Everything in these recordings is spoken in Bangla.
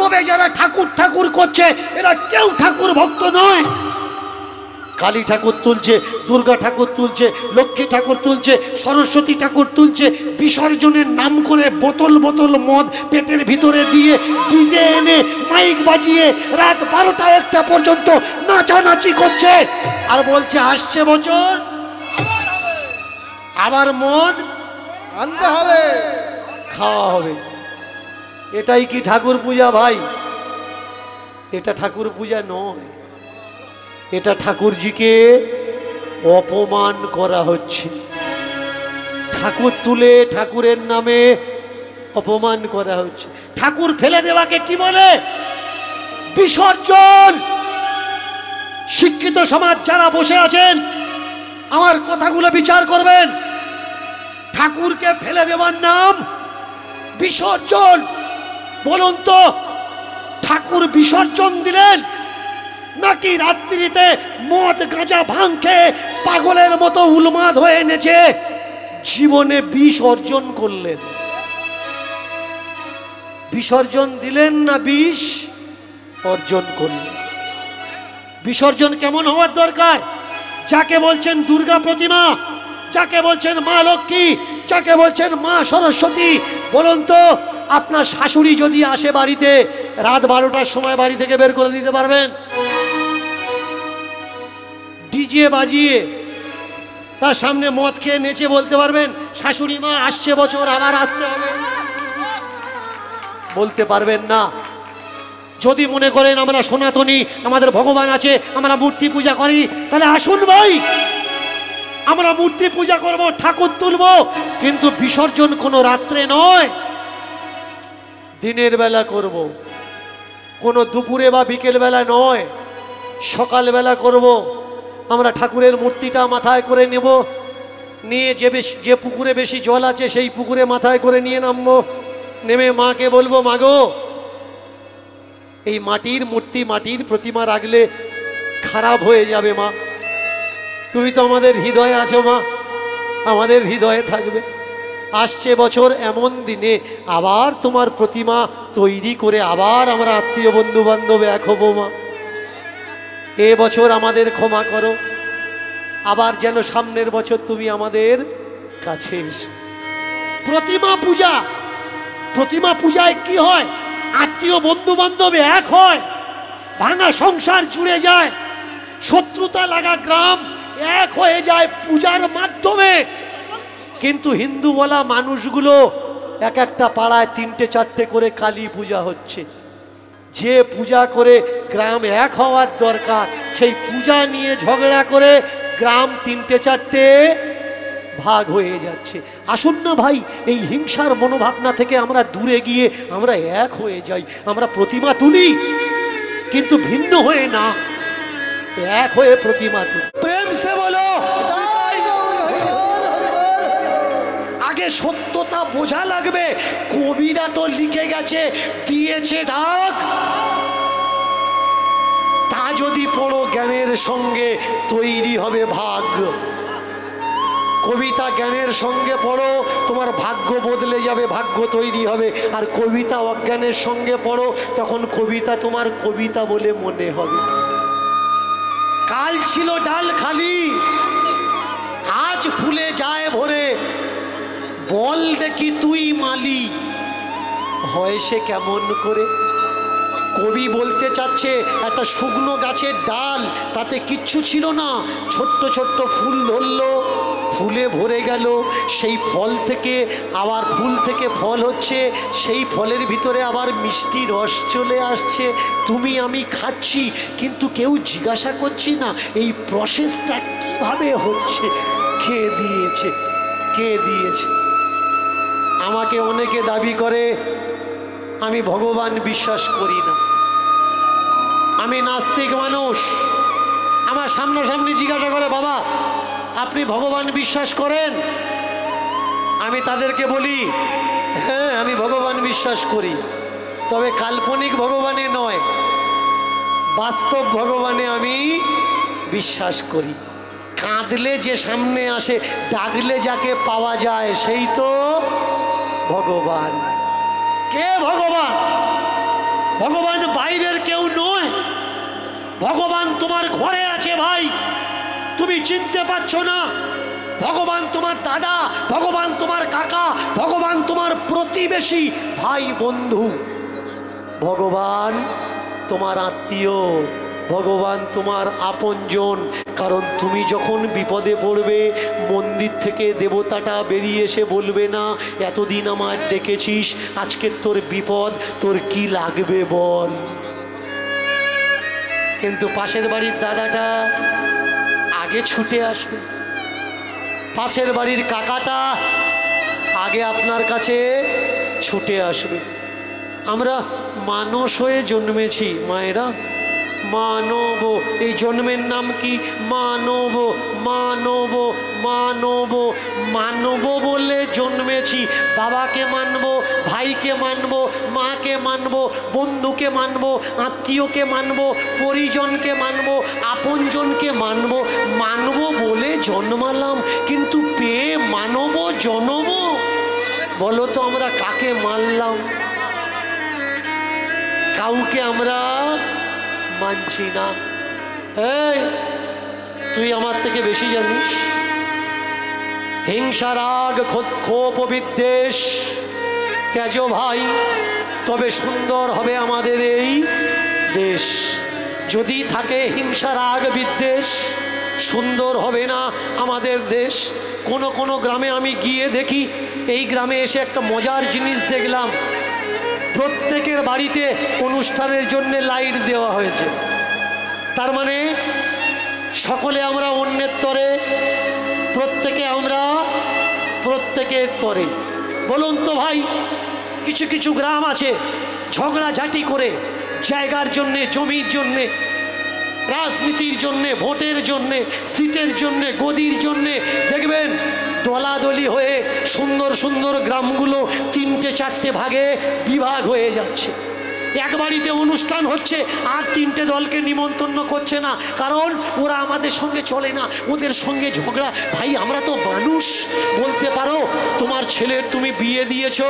তবে যারা ঠাকুর ঠাকুর করছে এরা কেউ ঠাকুর ভক্ত নয়। কালী ঠাকুর তুলছে, দুর্গা ঠাকুর তুলছে, লক্ষ্মী ঠাকুর তুলছে, সরস্বতী ঠাকুর তুলছে, বিসর্জনের নাম করে বোতল বোতল মদ পেটের ভিতরে দিয়ে ডিজে এনে মাইক বাজিয়ে রাত 12টা 1টা পর্যন্ত নাচানাচি করছে, আর বলছে আসছে বছর আবার মদ আনতে হবে, খাওয়া হবে। এটাই কি ঠাকুর পূজা ভাই? এটা ঠাকুর পূজা নয়, এটা ঠাকুরজিকে অপমান করা হচ্ছে। ঠাকুর তুলে ঠাকুরের নামে অপমান করা হচ্ছে। ঠাকুর ফেলে দেওয়াকে কি বলে? বিসর্জন। শিক্ষিত সমাজ যারা বসে আছেন আমার কথাগুলো বিচার করবেন। ঠাকুরকে ফেলে দেওয়ার নাম বিসর্জন। বলুন তো, ঠাকুর বিসর্জন দিলেন নাকি রাত্রিতে মদ গাঁজা ভাঙ খেয়ে পাগলের মতো উন্মাদ হয়ে নেচে জীবনে বিষ অর্জন করলেন? বিসর্জন দিলেন না বিষ অর্জন করলেন? বিসর্জন কেমন হওয়ার দরকার? যাকে বলছেন দুর্গা প্রতিমা, যাকে বলছেন মা লক্ষ্মী, যাকে বলছেন মা সরস্বতী, বলুন তো আপনার শাশুড়ি যদি আসে বাড়িতে রাত 12টার সময় বাড়ি থেকে বের করে দিতে পারবেন? ডিজে বাজিয়ে তার সামনে মদ খেয়ে নেচে বলতে পারবেন শাশুড়ি মা আসছে বছর আবার আসতে হবে? বলতে পারবেন না। যদি মনে করেন আমরা সনাতনী, আমাদের ভগবান আছে, আমরা মূর্তি পূজা করি, তাহলে আসুন ভাই, আমরা মূর্তি পূজা করব, ঠাকুর তুলব, কিন্তু বিসর্জন কোনো রাত্রে নয়, দিনের বেলা করব। কোনো দুপুরে বা বিকেল বেলা নয়, সকালবেলা করব। আমরা ঠাকুরের মূর্তিটা মাথায় করে নেব, নিয়ে যে পুকুরে বেশি জল আছে সেই পুকুরে মাথায় করে নিয়ে নামবো, নেমে মাকে বলবো মাগো এই মাটির মূর্তি মাটির প্রতিমা রাখলে খারাপ হয়ে যাবে মা, তুমি তো আমাদের হৃদয়ে আছো মা, আমাদের হৃদয়ে থাকবে। আসছে বছর এমন দিনে আবার তোমার প্রতিমা তৈরি করে আবার আমরা আত্মীয় বন্ধু বান্ধব এক হবো মা, এ বছর আমাদের ক্ষমা করো, আবার যেন সামনের বছর তুমি আমাদের কাছে এসো। প্রতিমা পূজা, প্রতিমা পূজায় কি হয়? আত্মীয় বন্ধু বান্ধব এক হয়, ভাঙা সংসার জুড়ে যায়, শত্রুতা লাগা গ্রাম এক হয়ে যায় পূজার মাধ্যমে। কিন্তু হিন্দু বলা মানুষগুলো এক একটা পাড়ায় 3টে 4টে করে কালী পূজা হচ্ছে। যে পূজা করে গ্রাম এক হওয়ার দরকার সেই পূজা নিয়ে ঝগড়া করে গ্রাম 3টে 4টে ভাগ হয়ে যাচ্ছে। আসুন না ভাই, এই হিংসার মনোভাবনা থেকে আমরা দূরে গিয়ে আমরা এক হয়ে যাই। আমরা প্রতিমা তুলি কিন্তু ভিন্ন হয়ে না, এক হয়ে প্রতিমা তুলি। প্রেম সে বলো, আগে সত্যতা বোঝা লাগবে। কবিরা তো লিখে গেছে, দিয়েছে ডাক, তা যদি পড়ো জ্ঞানের সঙ্গে তৈরি হবে ভাগ্য। কবিতা জ্ঞানের সঙ্গে পড়ো, তোমার ভাগ্য বদলে যাবে, ভাগ্য তৈরি হবে। আর কবিতা অজ্ঞানের সঙ্গে পড়ো, তখন কবিতা তোমার কবিতা বলে মনে হবে। কাল ছিল ডাল খালি, আজ ফুলে যায় ভরে, বল দেখি তুই মালি হয় সে কেমন করে। কবি বলতে চাচ্ছে একটা শুকনো গাছের ডাল, তাতে কিচ্ছু ছিল না, ছোট্ট ছোট্ট ফুল ধরলো, ফুলে ভরে গেল, সেই ফল থেকে আবার ফুল থেকে ফল হচ্ছে, সেই ফলের ভিতরে আবার মিষ্টি রস চলে আসছে, তুমি আমি খাচ্ছি, কিন্তু কেউ জিজ্ঞাসা করছি না এই প্রসেসটা কিভাবে হচ্ছে, কে দিয়েছে, কে দিয়েছে। আমাকে অনেকে দাবি করে আমি ভগবান বিশ্বাস করি না, আমি নাস্তিক মানুষ। আমার সামনাসামনি জিজ্ঞাসা করে বাবা আপনি ভগবান বিশ্বাস করেন? আমি তাদেরকে বলি হ্যাঁ আমি ভগবান বিশ্বাস করি, তবে কাল্পনিক ভগবানে নয়, বাস্তব ভগবানে আমি বিশ্বাস করি। কাঁদলে যে সামনে আসে, ডাকলে যাকে পাওয়া যায় সেই তো ভগবান। কে ভগবান? ভগবান বাইরের কেউ নয়, ভগবান তোমার ঘরে আছে ভাই, তুমি চিনতে পারছো না। ভগবান তোমার দাদা, ভগবান তোমার কাকা, ভগবান তোমার প্রতিবেশী, ভাই বন্ধু, ভগবান তোমার আত্মীয়, ভগবান তোমার আপনজন। কারণ তুমি যখন বিপদে পড়বে মন্দির থেকে দেবতাটা বেরিয়ে এসে বলবে না এতদিন আমার ডেকেছিস, আজকের তোর বিপদ, তোর কি লাগবে বল। কিন্তু পাশের বাড়ির দাদাটা আগে ছুটে আসবে, পাশের বাড়ির কাকাটা আগে আপনার কাছে ছুটে আসবে। আমরা মানুষ হয়ে জন্মেছি মায়েরা, মানব, এই জন্মের নাম কি? মানব, মানব, মানব, মানব বলে জন্মেছি। বাবাকে মানব, ভাইকে মানব, মাকে মানব, বন্ধুকে মানব, আত্মীয়কে মানব, পরিজনকে মানব, আপনজনকে মানব, মানব বলে জন্মালাম। কিন্তু পেয়ে মানব জনব, বলো তো আমরা কাকে মানলাম? কাউকে আমরা মানছি না। এই তুই আমার থেকে বেশি জানিস, হিংসা রাগ ক্ষোভ বিদ্বেষ ত্যাজ ভাই, তবে সুন্দর হবে আমাদের এই দেশ। যদি থাকে হিংসা রাগ বিদ্বেষ, সুন্দর হবে না আমাদের দেশ। কোনো কোনো গ্রামে আমি গিয়ে দেখি, এই গ্রামে এসে একটা মজার জিনিস দেখলাম, প্রত্যেকের বাড়িতে অনুষ্ঠানের জন্য লাইট দেওয়া হয়েছে। তার মানে সকলে আমরা অন্যের তরে, প্রত্যেকে আমরা প্রত্যেকের তরে। বলুন তো ভাই, কিছু কিছু গ্রাম আছে ঝগড়াঝাটি করে জায়গার জন্যে, জমির জন্যে, রাজনীতির জন্যে, ভোটের জন্যে, সিটের জন্যে, গদির জন্যে দেখবেন দলাদলি হয়ে সুন্দর সুন্দর গ্রামগুলো তিনটে চারটে ভাগে বিভাগ হয়ে যাচ্ছে। এক বাড়িতে অনুষ্ঠান হচ্ছে আর তিনটে দলকে নিমন্ত্রণ করছে না, কারণ ওরা আমাদের সঙ্গে চলে না, ওদের সঙ্গে ঝগড়া। ভাই আমরা তো মানুষ, বলতে পারো তোমার ছেলের তুমি বিয়ে দিয়েছো,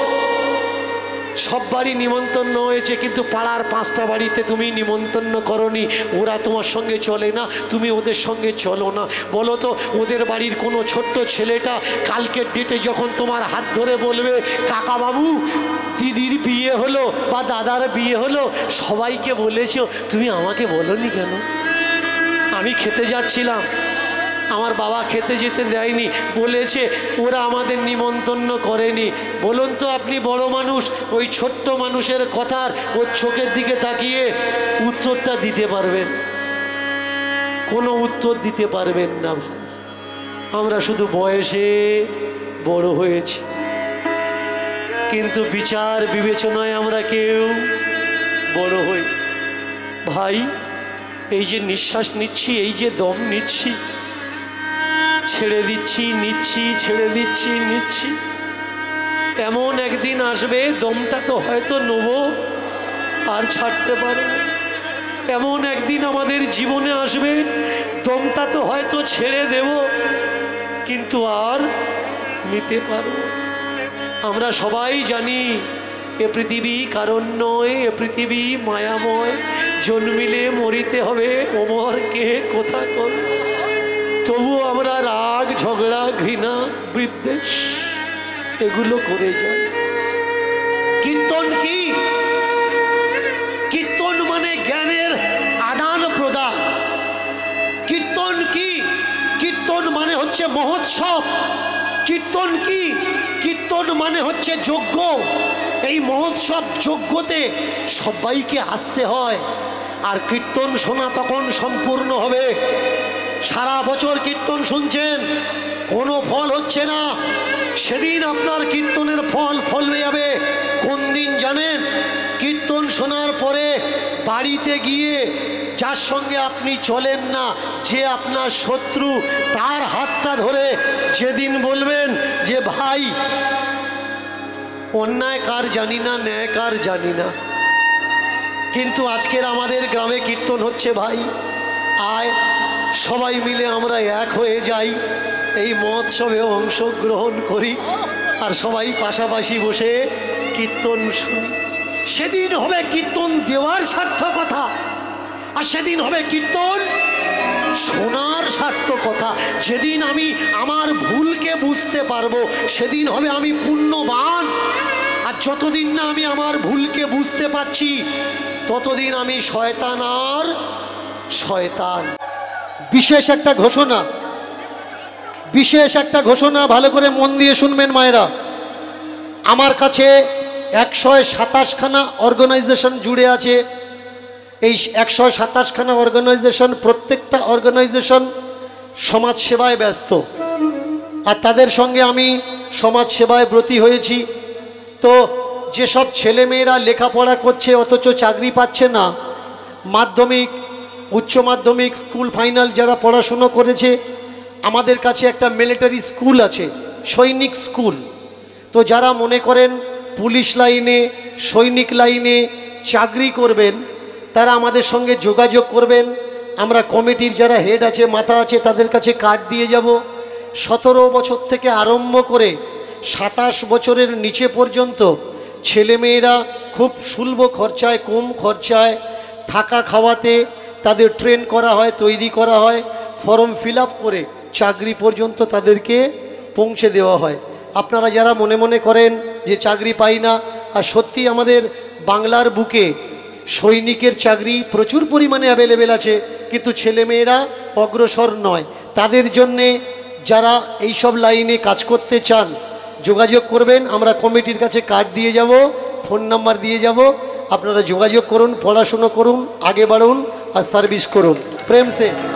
সব বাড়ি নিমন্ত্রণ হয়েছে, কিন্তু পাড়ার 5টা বাড়িতে তুমি নিমন্ত্রণ করনি, ওরা তোমার সঙ্গে চলে না, তুমি ওদের সঙ্গে চলো না। বলো তো ওদের বাড়ির কোনো ছোট্ট ছেলেটা কালকের ডেটে যখন তোমার হাত ধরে বলবে কাকা বাবু দিদির বিয়ে হলো বা দাদার বিয়ে হলো, সবাইকে বলেছো, তুমি আমাকে বলোনি কেন? আমি খেতে যাচ্ছিলাম, আমার বাবা খেতে যেতে দেয়নি, বলেছে ওরা আমাদের নিমন্ত্রণ করেনি। বলুন তো আপনি বড় মানুষ, ওই ছোট্ট মানুষের কথার ওর চোখের দিকে তাকিয়ে উত্তরটা দিতে পারবেন? কোনো উত্তর দিতে পারবেন না। আমরা শুধু বয়সে বড় হয়েছি, কিন্তু বিচার বিবেচনায় আমরা কেউ বড় হই। ভাই এই যে নিঃশ্বাস নিচ্ছি, এই যে দম নিচ্ছি, ছেড়ে দিচ্ছি নিচ্ছি, ছেড়ে দিচ্ছি নিচ্ছি, এমন একদিন আসবে দমটা তো হয়তো নেব আর ছাড়তে পারব। এমন একদিন আমাদের জীবনে আসবে দমটা তো হয়তো ছেড়ে দেব, কিন্তু আর নিতে পারব। আমরা সবাই জানি এ পৃথিবী কারণ নয়, এ পৃথিবী মায়াময়, জন্মিলে মরিতে হবে, ওমর কে কোথা করব। তবুও আমরা রাগ ঝগড়া ঘৃণা বিদ্বেষ এগুলো করে যাই। কীর্তন কি? কীর্তন মানে জ্ঞানের আদান প্রদান। কীর্তন কি? কীর্তন মানে হচ্ছে মহোৎসব। কীর্তন কি? কীর্তন মানে হচ্ছে যজ্ঞ। এই মহোৎসব যজ্ঞতে সবাইকে আসতে হয়, আর কীর্তন শোনা তখন সম্পূর্ণ হবে। সারা বছর কীর্তন শুনছেন, কোনো ফল হচ্ছে না, সেদিন আপনার কীর্তনের ফল ফলবে যাবে কোন দিন জানেন? কীর্তন শোনার পরে বাড়িতে গিয়ে যার সঙ্গে আপনি চলেন না, যে আপনার শত্রু, তার হাতটা ধরে যেদিন বলবেন যে ভাই অন্যায় কার জানি না, ন্যায় কার জানি না, কিন্তু আজকের আমাদের গ্রামে কীর্তন হচ্ছে ভাই, আয় সবাই মিলে আমরা এক হয়ে যাই, এই মহোৎসবে অংশগ্রহণ করি, আর সবাই পাশাপাশি বসে কীর্তন শুনি। সেদিন হবে কীর্তন দেওয়ার সার্থকতা, আর সেদিন হবে কীর্তন শোনার সার্থকতা। যেদিন আমি আমার ভুলকে বুঝতে পারবো সেদিন হবে আমি পুণ্যবান। আর যতদিন না আমি আমার ভুলকে বুঝতে পারছি ততদিন আমি শয়তান আর শয়তান। বিশেষ একটা ঘোষণা, বিশেষ একটা ঘোষণা, ভালো করে মন দিয়ে শুনবেন মায়েরা। আমার কাছে 127খানা অর্গানাইজেশন জুড়ে আছে। এই 127খানা অর্গানাইজেশন, প্রত্যেকটা অর্গানাইজেশন সমাজ সেবায় ব্যস্ত, আর তাদের সঙ্গে আমি সমাজ সেবায় ব্রতী হয়েছি। তো যেসব ছেলেমেয়েরা লেখাপড়া করছে অথচ চাকরি পাচ্ছে না, মাধ্যমিক, উচ্চ মাধ্যমিক, স্কুল ফাইনাল যারা পড়াশুনো করেছে, আমাদের কাছে একটা মিলিটারি স্কুল আছে, সৈনিক স্কুল। তো যারা মনে করেন পুলিশ লাইনে, সৈনিক লাইনে চাকরি করবেন, তারা আমাদের সঙ্গে যোগাযোগ করবেন। আমরা কমিটির যারা হেড আছে, মাথা আছে, তাদের কাছে কার্ড দিয়ে যাব। 17 বছর থেকে আরম্ভ করে 27 বছরের নিচে পর্যন্ত ছেলেমেয়েরা খুব সুলভ খরচায়, কম খরচায় থাকা খাওয়াতে তাদের ট্রেন করা হয়, তৈরি করা হয়, ফর্ম ফিল আপ করে চাকরি পর্যন্ত তাদেরকে পৌঁছে দেওয়া হয়। আপনারা যারা মনে মনে করেন যে চাকরি পাই না, আর সত্যি আমাদের বাংলার বুকে সৈনিকের চাকরি প্রচুর পরিমাণে অ্যাভেলেবেল আছে, কিন্তু ছেলেমেয়েরা অগ্রসর নয়। তাদের জন্যে যারা এইসব লাইনে কাজ করতে চান যোগাযোগ করবেন। আমরা কমিটির কাছে কার্ড দিয়ে যাব, ফোন নাম্বার দিয়ে যাব। আপনারা যোগাযোগ করুন, পড়াশুনো করুন, আগে বাড়ুন আর সার্ভিস করুন প্রেম সে।